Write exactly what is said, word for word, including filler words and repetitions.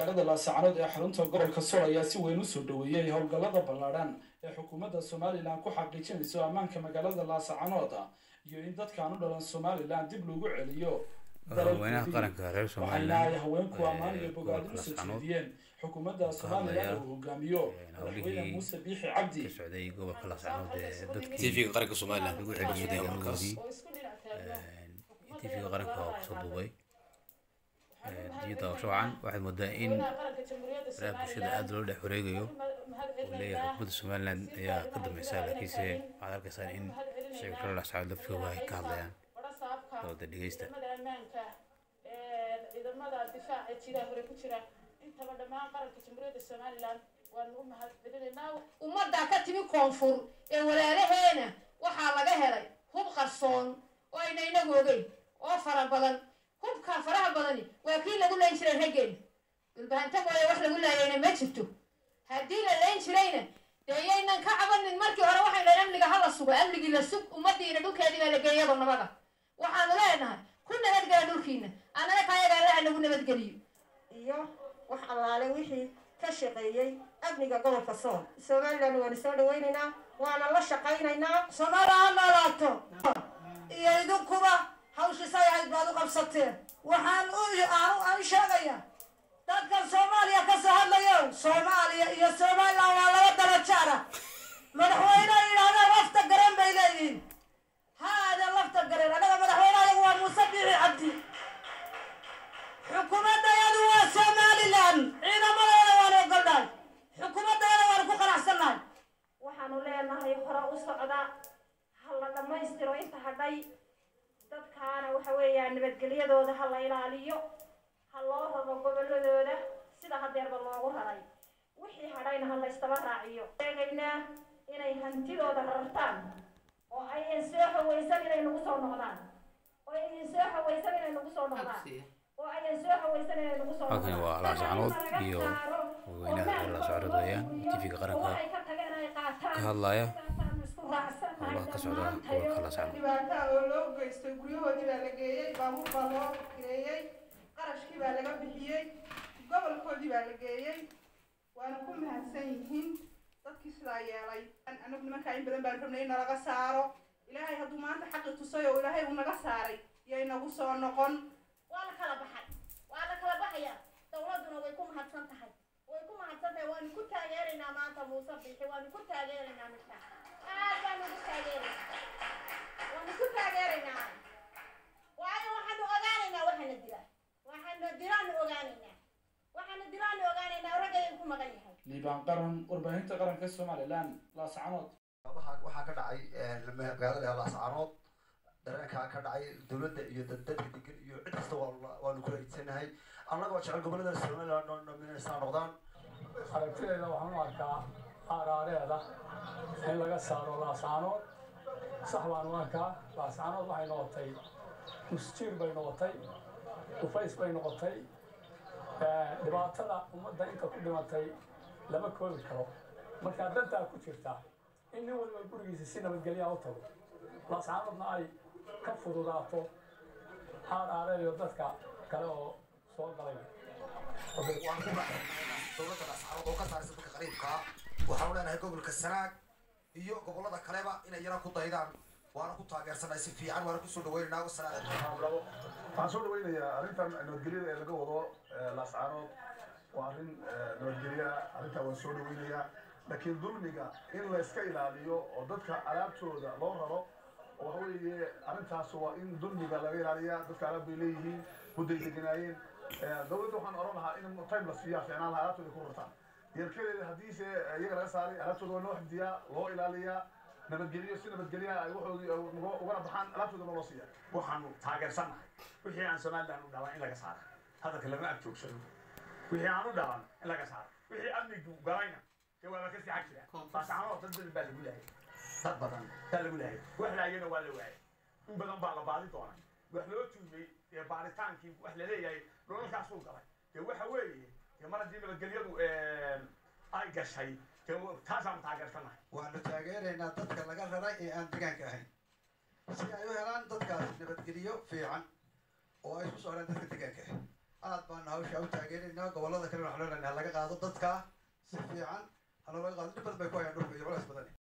magaalada Laascaanood ee xarunta gobolka Sool ayaa si weyn u soo dhaweeyay howlgallada ballaaran ee xukuumadda Soomaaliland ku xaqiijinayso ammaanka magaalada Laascaanood iyo in dadka u dhalan Soomaaliland dib loogu celiyo dalweynaha qaranka reer Soomaaliland haweenku ammaan iyo bogaadin soo jeediyeen xukuumadda Soomaaliland uu hogaamiyo madaxweyne Muuse Biixi Cabdi ka socday gobolka Laascaanood ee dadka T V-ga qaranka Soomaaliland ugu celiyay deegaankaas T V-ga qaranka oo soo duubay diyada shawcan waxay moodaa in raab bulshada aad loo dhex wareegayo oo leeyahay xukuumadda Soomaaliland ayaa ka dambaysa laakiinse waxaad arkaysaa in shacabka Laascaanood laftooda ay ka hadlayaan oo dhageysta ciidamada difaaca jira hore ku jira intaba dhamaan qaranka Jamhuuriyadda Soomaaliland waan u mahadcelinaynaa ummadda ka timi koonfur ee walaalaheena waxa laga helay hub qarsoon oo ayna inagu ogeyn oo fara badan hubka faraha badani waa kii lagu leen jiray rageen ilbaanta gooyay wax lagu laayayna ma jirto haddii la leen jirayna deeyaynan ka cabanin markii hore waxay leeyahay amniga hala sugo amnigii la sug ummaddiina dhulkeedii baa la geeyay nabada waxaan leenahay ku nabadgala dhulkiina anaga kaayaga la nagu nabadgeliyo iyo wax allaale wixii ka shaqeeyay amniga gobolka Sool Soomaaliland waan soo dhaweynaynaa waana la shaqaynaynaa Soomaaliland laato iyo idinkuba hawshiisay aad baad u qabsateen waxaan u aan sheegayaa dadka Soomaaliya ka soo hadlayo Soomaaliya iyo Soomaaliland waa laba darajaara madaxweyne ilaada wafta garan bay leeyihiin هذا لفت القرير أنا مدحونا يقوى موسى بيحي عبدي حكومة يدوى Soomaaliland عينا ملايا وانا يقولنا حكومة يدوى وانا فوق الأحسن لاي waxaanu leenahay hore u socda hala dhamaystiro inta hadhay dadkaana waxa weeyaan nabadgelyadooda hala ilaaliyo ha loo rabo goboladooda sida hadeerba loogu raray wixii hadhayna hala istaba raaciyo sheegaynaa inay hantidooda rartaan oo ay soo xawaysan inay nagu soo noqdaan oo ay soo xawaysan inay nagu soo noqdaan oo ay soo xawaysan inay nagu soo noqdaan waa Laascaanood iyo weynaha Laascaanood ayaan T V-ga qaranka ka hadlaya Allah ka socda gobolka Laascaanood dhibaato oo loo geystay guryahoodii baa la geeyay baabuur baa loo kireeyay qarashkii baa laga bixiyay gobolkoodii baa la geeyay waana ku mahadsan yihiin dadkii sidaa yeelay anagu nimanka in badan baan rabnay in laga saaro ilaahay hadduu maanta xaqi tusay oo ilaahay uu naga saaray iyo inagu soo noqon waa la kala baxay waa la kala baxaya dawladuna way ku mahadsan tahay way ku mahadsan tahay waan ku taageeraynaa maanta Muuse Biixi waan ku taageeraynaa midka aad baan ugu taageeraynaa waan ku taageeraynaa waayo waxaan ogaanaynaa waxaan diraa waxaan diraan ogaanaynaa waxaan diraan ogaanaynaa ragay ku maqan yahay liibaan qaran warbaahinta qaranka Soomaaliland Laascaanood waxa ka dhacay magaalada Laascaanood dareenka ka dhacay dawladda iyo dadka degan iyo cid kasta waa ku raadsanahay annaga jecel gobolada Soomaaliland oo nominaysan noqdaan aragtida waxaan u arkaa qaraareeda in laga saaro Laascaanood sax baan u arkaa Laascaanood waxay noqotay musjiir bay noqotay ufays bay noqotay dhibaatada ummadda inta ku dhimatay lama koobi karo marka danta ku jirta in nin walba gurigiisa si nabadgelyo u tago Laascaanoodna ay ka fududaato qaraareeyo dadka kale oo soo galay waan ku baxay dawladda Laascaanood oo ka saaraysa dadka qariibka waxaan u leenahay gobolka Sanaag iyo gobolada kaleba inay yara ku daydaan waana ku taageersanay si fiican waana ku soo dhaweynaynaa wasalaam waxaan soo dhaweynayaa arrintan nabadgelyada ee laga wado Laascaanood waa arrin nabadgelya arrintaa waan soo dhaweynayaa laakiin dulmiga in la iska ilaaliyo oo dadka alaabtooda loo raro oo waxa weeye arrintaas waa in dulmiga laga ilaaliyaa dadka alaab bay leeyihiin mudday deganaayeen dawladda waxaan oran lahaa in time la siiyaa fiicnaan lahaa alaabtooda ku rartaan yarkadeeda haddiise iyaga laga saaray alaabtooda waa loo xifdiyaa loo ilaaliyaa nabadgelyo si nabadgelyaha ay waxoodii ugana baxaan alaabtooda loo siiyaa waxaanu taageersanahay wixii aan Soomaaliland u dhalan in laga saaro hadalka lama agjoogsano wixii aan u dhalan in laga saaro wixii amnigu galayna jawaaba ka fiican jira Laascaanood dad badan baa lagu leeyahay dad badan baa lagu leeyahay wax laayana waa la waayay in badan baa la baadi doonaa wax loo tuumay ee baaritaankii wax la leeyahay dholalkaas uu galay ee waxa weeye ee mar haddii nabadgelyadu ay gashay taasaan taageersanahay waanu taageeraynaa dadka laga raray ee aan deegaanka ahayn si ay u helaan dadkaas nabadgelyo fiican oo ay ku soo helaan dadka deegaanka aad baan hawsha u taageeraynaa gobollada kale waxaan leenahay ha laga qaado dadka si fiican ha looga qaado dhib badan bay ku hayaan dhulka iyo culays badan